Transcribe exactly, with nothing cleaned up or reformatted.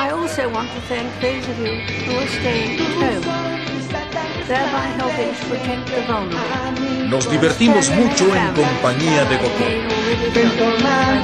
I also want to thank those of you who are staying at home, thereby helping to protect the vulnerable. Nos divertimos mucho en compañía de Goku.